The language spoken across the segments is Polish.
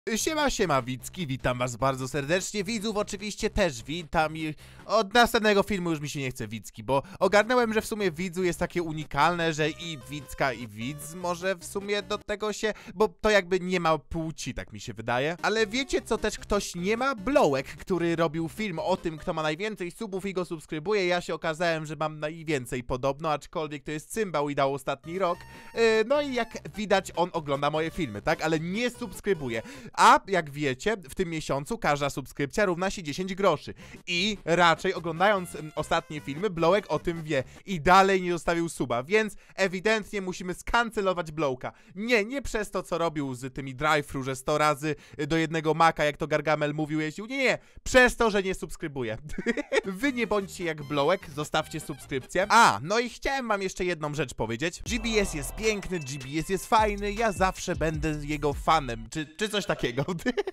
Siema Wicki, witam was bardzo serdecznie, widzów oczywiście też witam i od następnego filmu już mi się nie chce Wicki, bo ogarnąłem, że w sumie widzu jest takie unikalne, że i Wicka i widz może w sumie do tego się, bo to jakby nie ma płci, tak mi się wydaje. Ale wiecie co też ktoś nie ma? Blowek, który robił film o tym, kto ma najwięcej subów i go subskrybuje. Ja się okazałem, że mam najwięcej podobno, aczkolwiek to jest cymbał i dał ostatni rok. No i jak widać on ogląda moje filmy, tak? Ale nie subskrybuje. A jak wiecie, w tym miesiącu każda subskrypcja równa się 10 groszy. I raczej oglądając ostatnie filmy, Blowek o tym wie. I dalej nie zostawił suba, więc ewidentnie musimy skancelować Blowka. Nie przez to, co robił z tymi drive-thru, że 100 razy do jednego maka, jak to Gargamel mówił, jeździł. Nie. Przez to, że nie subskrybuje. Wy nie bądźcie jak Blowek, zostawcie subskrypcję. No i chciałem wam jeszcze jedną rzecz powiedzieć. GBS jest piękny, GBS jest fajny, ja zawsze będę jego fanem, czy coś takiego.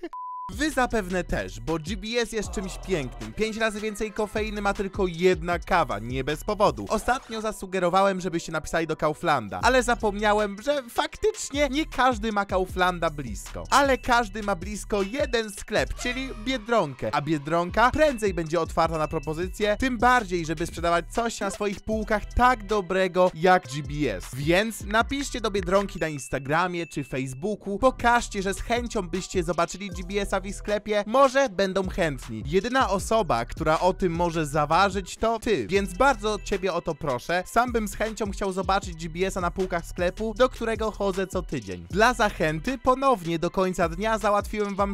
Wy zapewne też, bo GBS jest czymś pięknym. 5 razy więcej kofeiny ma tylko jedna kawa, nie bez powodu. Ostatnio zasugerowałem, żebyście napisali do Kauflanda, ale zapomniałem, że faktycznie nie każdy ma Kauflanda blisko. Ale każdy ma blisko jeden sklep, czyli Biedronkę. A Biedronka prędzej będzie otwarta na propozycje, tym bardziej, żeby sprzedawać coś na swoich półkach tak dobrego jak GBS. Więc napiszcie do Biedronki na Instagramie czy Facebooku, pokażcie, że z chęcią byście zobaczyli GBS-a w ich sklepie, może będą chętni. Jedyna osoba, która o tym może zaważyć, to ty, więc bardzo ciebie o to proszę. Sam bym z chęcią chciał zobaczyć GBS-a na półkach sklepu, do którego chodzę co tydzień. Dla zachęty ponownie do końca dnia załatwiłem wam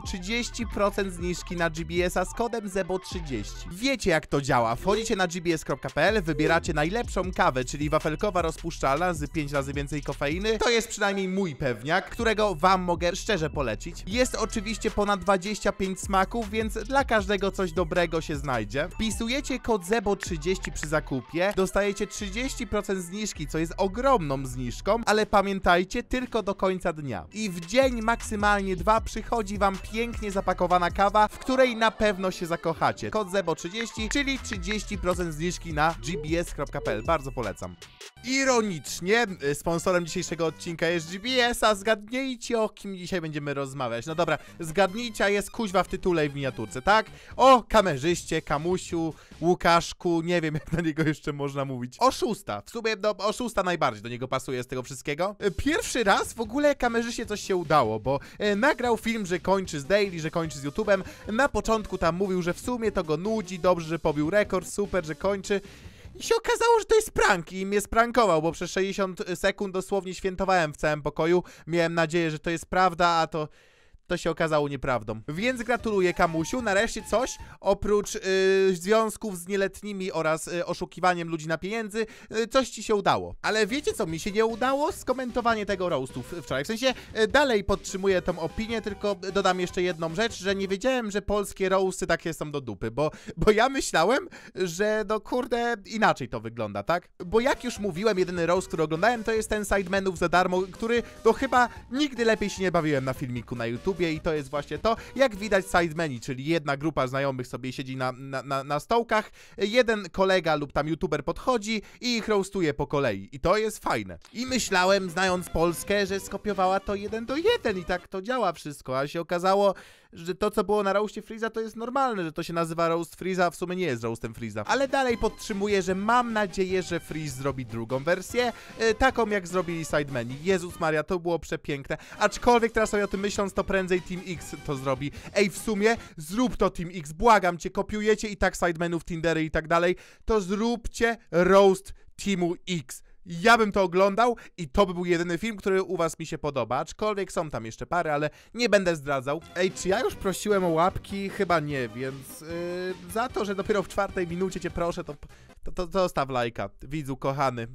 30% zniżki na GBS-a z kodem ZEBO30. Wiecie jak to działa, wchodzicie na gbs.pl, wybieracie najlepszą kawę, czyli wafelkowa rozpuszczalna z 5 razy więcej kofeiny. To jest przynajmniej mój pewniak, którego wam mogę szczerze polecić. Jest oczywiście ponad 25 smaków, więc dla każdego coś dobrego się znajdzie. Wpisujecie kod ZEBO30 przy zakupie, dostajecie 30% zniżki, co jest ogromną zniżką, ale pamiętajcie, tylko do końca dnia. I w dzień maksymalnie 2 przychodzi wam pięknie zapakowana kawa, w której na pewno się zakochacie. Kod ZEBO30, czyli 30% zniżki na gbs.pl. Bardzo polecam. Ironicznie, sponsorem dzisiejszego odcinka jest GBS, a zgadnijcie, o kim dzisiaj będziemy rozmawiać. No dobra, zgadnijcie, a jest kuźwa w tytule i w miniaturce, tak? O kamerzyście, Kamusiu, Łukaszku, nie wiem jak na niego jeszcze można mówić. Oszusta, w sumie oszusta najbardziej do niego pasuje z tego wszystkiego. Pierwszy raz w ogóle kamerzyście coś się udało, bo nagrał film, że kończy z Daily, że kończy z YouTube'em. Na początku tam mówił, że w sumie to go nudzi, dobrze, że pobił rekord, super, że kończy. I się okazało, że to jest prank i mnie sprankował, bo przez 60 sekund dosłownie świętowałem w całym pokoju. Miałem nadzieję, że to jest prawda, a to się okazało nieprawdą. Więc gratuluję Kamusiu, nareszcie coś oprócz związków z nieletnimi oraz oszukiwaniem ludzi na pieniędzy, coś ci się udało. Ale wiecie co mi się nie udało? Skomentowanie tego roastu wczoraj. W sensie dalej podtrzymuję tą opinię, tylko dodam jeszcze jedną rzecz, że nie wiedziałem, że polskie roasty takie są do dupy, bo ja myślałem, że no kurde inaczej to wygląda, tak? Bo jak już mówiłem, jedyny roast, który oglądałem, to jest ten Sidemenów za darmo, który to chyba nigdy lepiej się nie bawiłem na filmiku na YouTube. I to jest właśnie to, jak widać sidemeni, czyli jedna grupa znajomych sobie siedzi na stołkach, jeden kolega lub tam youtuber podchodzi i ich roastuje po kolei. I to jest fajne. I myślałem, znając Polskę, że skopiowała to 1 do 1 i tak to działa wszystko, a się okazało, że to co było na roastie Freeza to jest normalne, że to się nazywa roast Freeza, a w sumie nie jest roastem Freeza. Ale dalej podtrzymuję, że mam nadzieję, że Freeze zrobi drugą wersję, taką jak zrobili sidemeni. Jezus Maria, to było przepiękne. Aczkolwiek teraz sobie o tym myśląc, to prędzej Team X to zrobi. Ej, w sumie zrób to Team X, błagam cię, kopiujecie i tak sidemenów, Tindery i tak dalej, to zróbcie roast Teamu X. Ja bym to oglądał i to by był jedyny film, który u was mi się podoba, aczkolwiek są tam jeszcze parę, ale nie będę zdradzał. Ej, czy ja już prosiłem o łapki? Chyba nie, więc za to, że dopiero w 4 minucie cię proszę, to zostaw lajka, widzu kochany.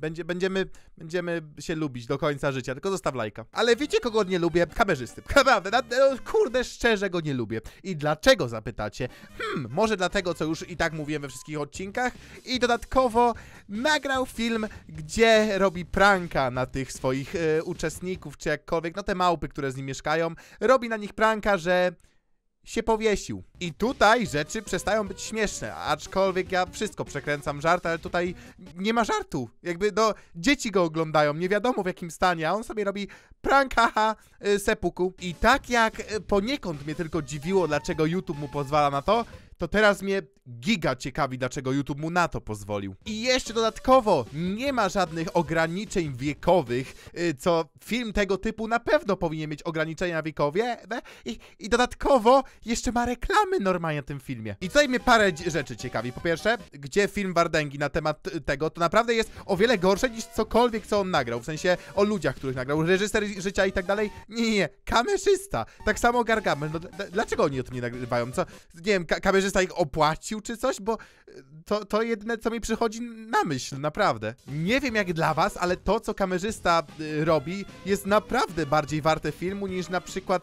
Będziemy się lubić do końca życia, tylko zostaw lajka. Ale wiecie kogo nie lubię? Kamerzysty. Naprawdę, kurde, szczerze go nie lubię. I dlaczego zapytacie? Może dlatego, co już i tak mówiłem we wszystkich odcinkach i dodatkowo nagrał film, gdzie robi pranka na tych swoich uczestników, czy jakkolwiek, no te małpy, które z nim mieszkają, robi na nich pranka, że się powiesił. I tutaj rzeczy przestają być śmieszne, aczkolwiek ja wszystko przekręcam żart, ale tutaj nie ma żartu. Jakby, no, dzieci go oglądają, nie wiadomo w jakim stanie, a on sobie robi prank, haha, sepuku. I tak jak poniekąd mnie tylko dziwiło, dlaczego YouTube mu pozwala na to, to teraz mnie giga ciekawi, dlaczego YouTube mu na to pozwolił. I jeszcze dodatkowo nie ma żadnych ograniczeń wiekowych, co film tego typu na pewno powinien mieć ograniczenia wiekowe. I dodatkowo jeszcze ma reklamy normalnie na tym filmie. I tutaj mnie parę rzeczy ciekawi. Po pierwsze, gdzie film Wardęgi na temat tego, to naprawdę jest o wiele gorsze niż cokolwiek, co on nagrał. W sensie o ludziach, których nagrał. Reżyser życia i tak dalej. Nie. Kamerzysta. Tak samo Gargamel. No, dlaczego oni o tym nie nagrywają? Co? Nie wiem, kamerzysta ich opłacił czy coś? Bo to jedyne, co mi przychodzi na myśl, naprawdę. Nie wiem jak dla was, ale to, co kamerzysta robi, jest naprawdę bardziej warte filmu niż na przykład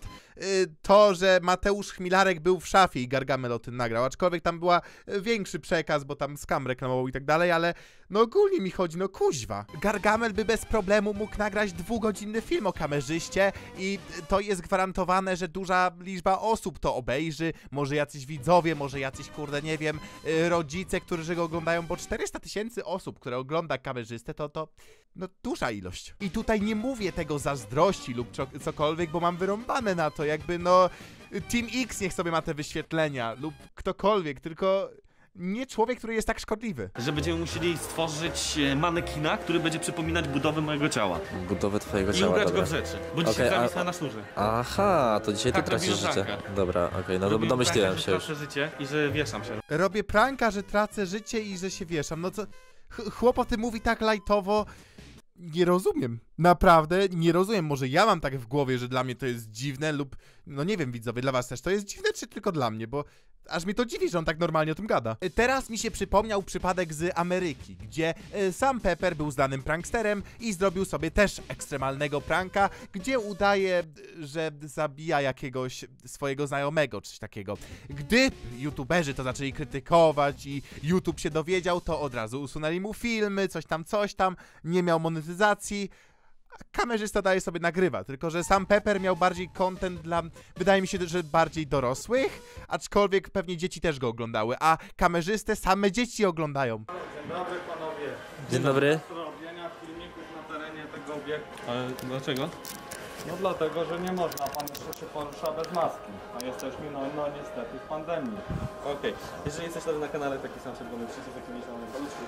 to, że Mateusz Chmilarek był w szafie i Gargamel o tym nagrał, aczkolwiek tam była większy przekaz, bo tam Skam reklamował i tak dalej, ale no ogólnie mi chodzi, no kuźwa. Gargamel by bez problemu mógł nagrać 2-godzinny film o kamerzyście i to jest gwarantowane, że duża liczba osób to obejrzy, może jacyś widzowie, może jacyś, kurde, nie wiem, rodzice, którzy go oglądają, bo 400 000 osób, które ogląda kamerzystę, to no duża ilość. I tutaj nie mówię tego zazdrości lub cokolwiek, bo mam wyrąbane na to, jakby no Team X niech sobie ma te wyświetlenia lub ktokolwiek, tylko nie człowiek, który jest tak szkodliwy. Że będziemy musieli stworzyć manekina, który będzie przypominać budowę mojego ciała. Budowę twojego I ciała, ubrać dobra. go w rzeczy, bo dzisiaj zawisła na sznurze. Aha, to dzisiaj Tak, ty tracisz robię życie. pranka. Dobra, okej, no Robię domyśliłem pranka, się że już. tracę życie i że wieszam się. Robię pranka, że tracę życie i że się wieszam. No co? Chłop o tym mówi tak lajtowo. Nie rozumiem. Naprawdę nie rozumiem. Może ja mam tak w głowie, że dla mnie to jest dziwne lub... No nie wiem, widzowie, dla was też to jest dziwne, czy tylko dla mnie, bo aż mnie to dziwi, że on tak normalnie o tym gada. Teraz mi się przypomniał przypadek z Ameryki, gdzie sam Pepper był znanym pranksterem i zrobił sobie też ekstremalnego pranka, gdzie udaje, że zabija jakiegoś swojego znajomego, czy coś takiego. Gdy youtuberzy to zaczęli krytykować i YouTube się dowiedział, to od razu usunęli mu filmy, coś tam, nie miał monetyzacji. Kamerzysta daje sobie nagrywa, tylko że sam Pepper miał bardziej content dla, wydaje mi się, że bardziej dorosłych, aczkolwiek pewnie dzieci też go oglądały, a kamerzystę same dzieci oglądają. Dzień dobry panowie. Dzień dobry. Robienia filmików na terenie tego obiektu. Ale dlaczego? No dlatego, że nie można, pan jeszcze się porusza bez maski. A jesteśmy no niestety w pandemii. Okej. Jeżeli jesteś na kanale taki sam czerwony przycisk, jaki mieliśmy na paluszku.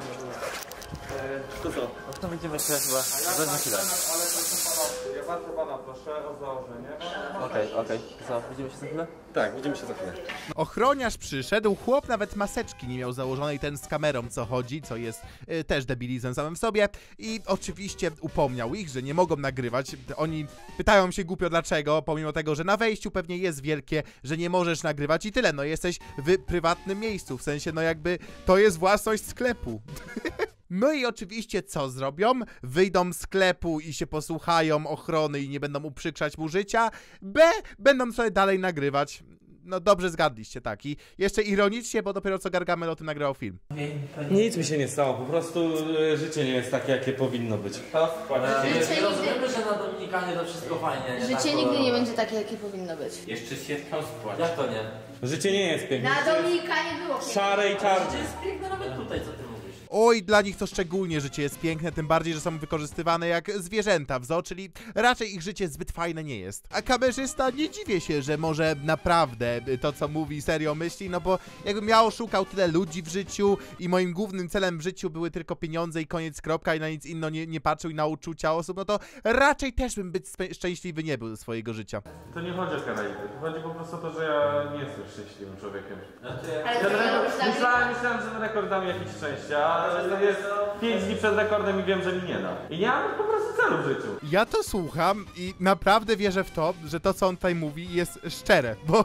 To co? No to będziemy się chyba za chwilę. Ale proszę pana, ja bardzo pana proszę o założenie. Okej. Co, widzimy się za chwilę? Tak, widzimy się za chwilę. Ochroniarz przyszedł, chłop nawet maseczki nie miał założonej, ten z kamerą co chodzi, co jest też debilizmem samym w sobie i oczywiście upomniał ich, że nie mogą nagrywać. Oni pytają się głupio dlaczego, pomimo tego, że na wejściu pewnie jest wielkie, że nie możesz nagrywać i tyle, no jesteś w prywatnym miejscu, w sensie no jakby to jest własność sklepu. No i oczywiście co zrobią? Wyjdą z sklepu i się posłuchają ochrony i nie będą uprzykrzać mu życia. B. Będą sobie dalej nagrywać. No dobrze zgadliście, tak. I jeszcze ironicznie, bo dopiero co Gargamel o tym nagrał film. Nic mi się nie stało, po prostu życie nie jest takie, jakie powinno być. Życie Rozumiemy, że na Dominikanie to wszystko fajnie. Życie nigdy nie będzie takie, jakie powinno być. Jeszcze się tam spłać. Jak to nie? Życie nie jest piękne. Na Dominikanie było piękne. Szare i czarne. jest piękne nawet tutaj, co ty mówisz. Oj, dla nich to szczególnie życie jest piękne, tym bardziej, że są wykorzystywane jak zwierzęta w zoo, czyli raczej ich życie zbyt fajne nie jest. A kamerzysta nie dziwię się, że może naprawdę to, co mówi, serio myśli, no bo jakbym ja oszukał tyle ludzi w życiu i moim głównym celem w życiu były tylko pieniądze i koniec kropka i na nic innego nie patrzył i na uczucia osób, no to raczej też bym być szczęśliwy nie był ze swojego życia. To nie chodzi o Karaiby. Chodzi po prostu o to, że ja nie jestem szczęśliwym człowiekiem. Ale to nie robisz tak, Myślałem, że rekord da mi jakieś szczęścia, ale jest 5 dni przed rekordem i wiem, że mi nie da. I nie mam po prostu celu w życiu. Ja to słucham i naprawdę wierzę w to, że to, co on tutaj mówi, jest szczere, bo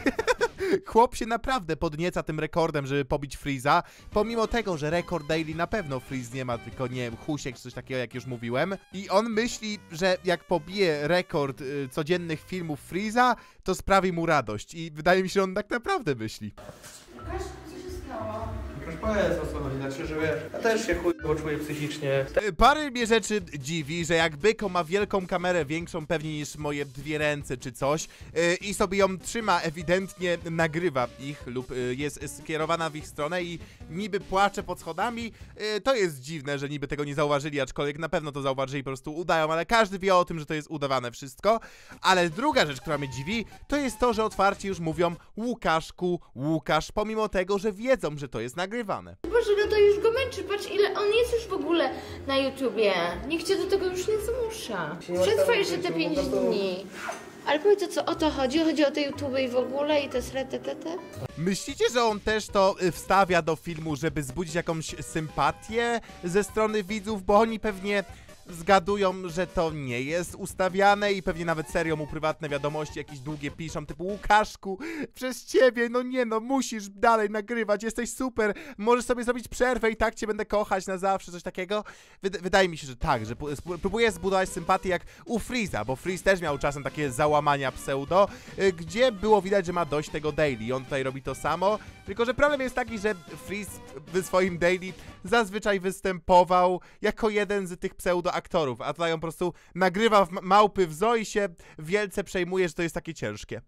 chłop się naprawdę podnieca tym rekordem, żeby pobić Freeza, pomimo tego, że rekord daily na pewno Freeze nie ma, tylko nie wiem, Husiek czy coś takiego, jak już mówiłem. I on myśli, że jak pobije rekord codziennych filmów Freeza, to sprawi mu radość i wydaje mi się, że on tak naprawdę myśli. Proszę powiedz o co chodzi, znaczy, że wiesz, ja też się chuj bo czuję psychicznie. Parę mnie rzeczy dziwi, że jak Byko ma wielką kamerę, większą pewnie niż moje 2 ręce czy coś i sobie ją trzyma, ewidentnie nagrywa ich lub jest skierowana w ich stronę i niby płacze pod schodami, to jest dziwne, że niby tego nie zauważyli, aczkolwiek na pewno to zauważyli, po prostu udają, ale każdy wie o tym, że to jest udawane wszystko. Ale druga rzecz, która mnie dziwi, to jest to, że otwarcie już mówią Łukaszku, Łukasz, pomimo tego, że wiedzą, że to jest nagrywane. Boże, no to już go męczy, patrz ile on jest już w ogóle na YouTubie. Nikt cię do tego już nie zmusza. Przetrwa jeszcze te 5 dni. Ale powiedz, co o to chodzi? Chodzi o te YouTube i w ogóle i te sretetete? Myślicie, że on też to wstawia do filmu, żeby zbudzić jakąś sympatię ze strony widzów, bo oni pewnie zgadują, że to nie jest ustawiane i pewnie nawet serio mu prywatne wiadomości jakieś długie piszą, typu Łukaszku, przez ciebie, no nie no, musisz dalej nagrywać, jesteś super, możesz sobie zrobić przerwę i tak cię będę kochać na zawsze, coś takiego. Wydaje mi się, że tak, że próbuję zbudować sympatię jak u Freeza, bo Freeze też miał czasem takie załamania pseudo, gdzie było widać, że ma dość tego daily i on tutaj robi to samo, tylko że problem jest taki, że Freeze w swoim daily zazwyczaj występował jako jeden z tych pseudo aktorów, a tutaj on po prostu nagrywa małpy w zoo i się wielce przejmuje, że to jest takie ciężkie.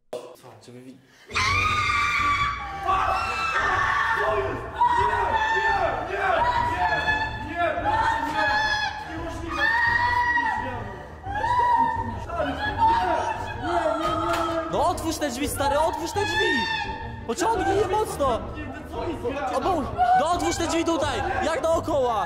No otwórz te drzwi, stary, otwórz te drzwi! Pociągnij je mocno! No otwórz te drzwi tutaj! Jak dookoła!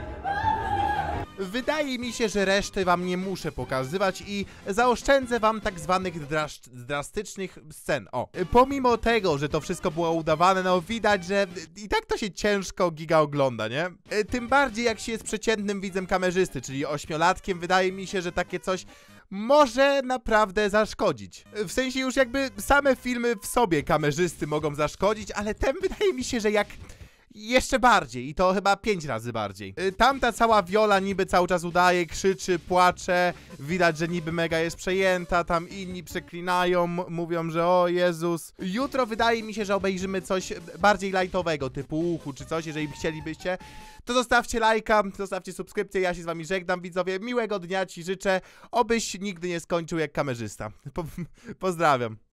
Wydaje mi się, że reszty wam nie muszę pokazywać i zaoszczędzę wam tak zwanych drastycznych scen. O, pomimo tego, że to wszystko było udawane, no widać, że i tak to się ciężko giga ogląda, nie? Tym bardziej jak się jest przeciętnym widzem kamerzysty, czyli 8-latkiem, wydaje mi się, że takie coś może naprawdę zaszkodzić. W sensie już jakby same filmy w sobie kamerzysty mogą zaszkodzić, ale ten wydaje mi się, że jak jeszcze bardziej i to chyba 5 razy bardziej. Tamta cała Viola niby cały czas udaje, krzyczy, płacze, widać, że niby mega jest przejęta, tam inni przeklinają, mówią, że o Jezus. Jutro wydaje mi się, że obejrzymy coś bardziej lightowego, typu Uchu czy coś, jeżeli chcielibyście, to zostawcie lajka, zostawcie subskrypcję, ja się z wami żegnam, widzowie, miłego dnia ci życzę, obyś nigdy nie skończył jak kamerzysta. Pozdrawiam.